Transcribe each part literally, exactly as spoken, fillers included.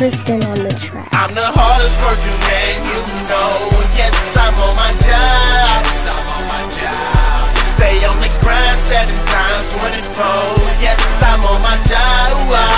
Tristan on the track. I'm the hardest working man, you know. Yes, I'm on my job. Yes, I'm on my job. Stay on the grind seven times twenty-four. Yes, I'm on my job.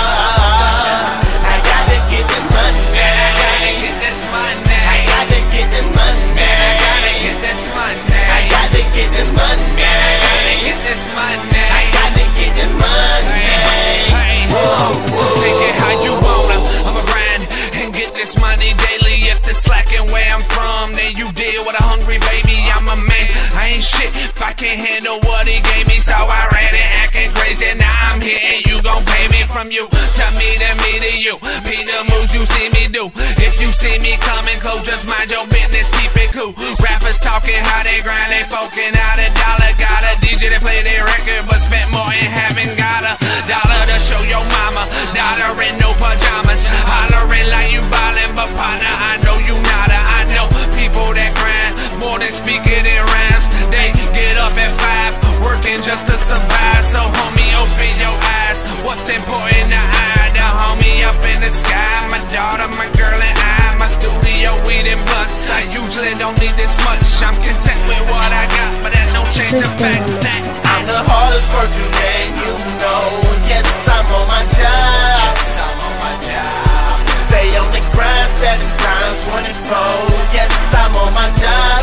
I gotta get this money. I gotta get this money. I gotta get this money. I gotta get this money. I gotta get this money. I gotta get this money. I gotta get this money. Whoa, so take it how you wanna. I'ma grind and get this money daily. If the slacking where I'm from, then you deal with a hungry baby. I'm a man, I ain't shit if I can't handle what he gave me. So I ran it acting crazy. Now I'm here and you gon' pay me from you to me to me to you. Be the moves you see me do. If you see me coming close, just mind your business, keep it cool. Rappers talking how they grind, they poking out a dollar. Got a D J that play their record, but spent more and haven't got a dollar to show your mama. Daughter in no pajamas, hollering like you ballin', but partner, I know you nada. I know people that grind more than speaking in rhymes. They get up at five, working just to survive. So homie, open your eyes. What's important to I? The homie up in the sky, my daughter, my girl, and I. My studio, weed and blunts. I usually don't need this much. I'm content with what I got, but that don't change the fact that I'm the hardest working man, you know. Yes, I'm on my job. Yes, I'm on my job. Stay on the grind seven times twenty-four. Yes, I'm on my job.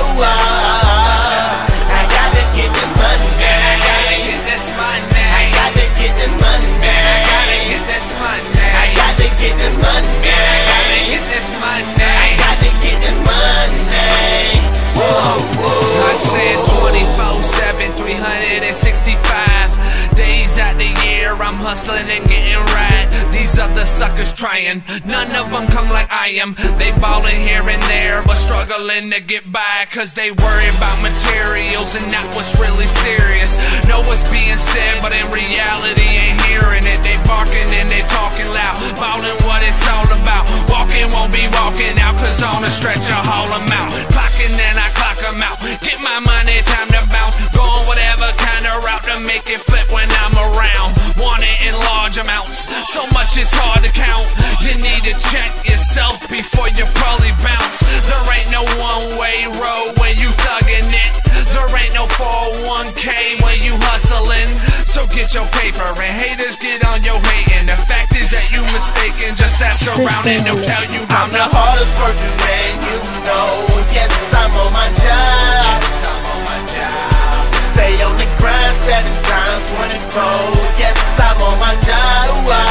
I gotta get this money. I gotta get this money. I gotta get this money. I gotta get this money. I gotta get this money. I gotta get this money. I gotta get this money. Whoa, whoa. I said twenty-four seven, three hundred sixty-five days out the year. I'm hustling and getting right. These other suckers trying, none of them come like I am. They ballin' here and there, but struggling to get by, cause they worry about materials and not what's really serious. Know what's being said, but in reality ain't hearing it. They barking and they talking loud, ballin' what it's all about. Walking won't be walking out, cause on a stretch I haul them out. Clocking and I clock them out. Get my money, time to bounce. Going whatever kind of route to make it flip when I'm around. Want it in large amounts, so much it's hard to count. You need to check yourself before you probably bounce. There ain't no one-way road when you thuggin' it. There ain't no four oh one K when you hustlin'. So get your paper and haters get on your hatin'. The fact is that you mistaken, just ask around and they'll tell you I'm the hardest working man, you know. Yes, I'm on my job. Yes, I'm on my job. Stay on the grind seven times twenty-four. Yes, I'm on my job.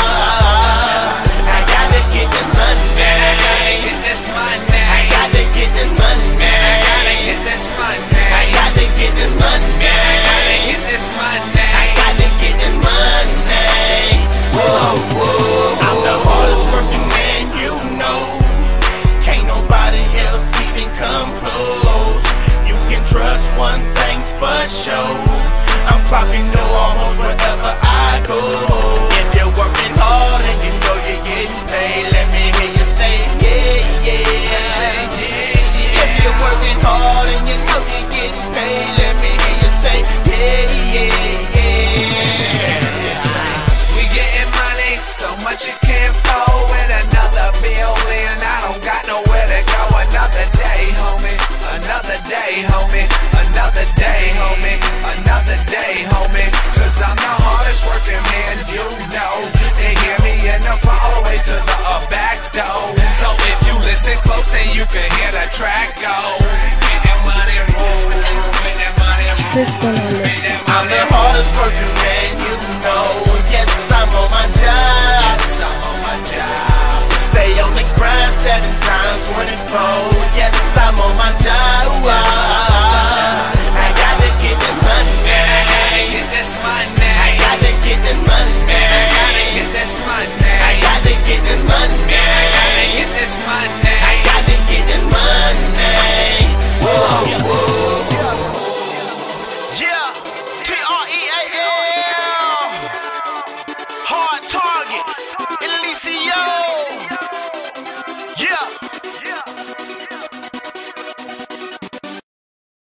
I gotta get this money. I gotta get this money. I gotta get this money. I gotta get this money. I gotta get this money. I gotta get this money. I gotta get this money. Whoa, whoa. I'm the hardest working man, you know. Can't nobody else even come close. You can trust one thing's for sure. I'm clocking no almost wherever I go. If you're working hard and you know you're getting paid, let me hear you say yeah, yeah. If you're working hard and you know you're getting paid, let me hear you say yeah, yeah, yeah. We getting money, so much it can't fall with another billion. I don't got nowhere to go. Another day, homie. Another day, homie. Another day, homie. Another day, homie. Cause I'm the hardest working man, you know. They hear me in the fall away to the uh, back door. So if you listen close, then you can hear the track go. Get that money roll. Get that money roll. Tristan on the track. I'm the hardest working man, you know. Yes, I'm on my job. Yes, I'm on my job. Stay on the grind seven times twenty-four.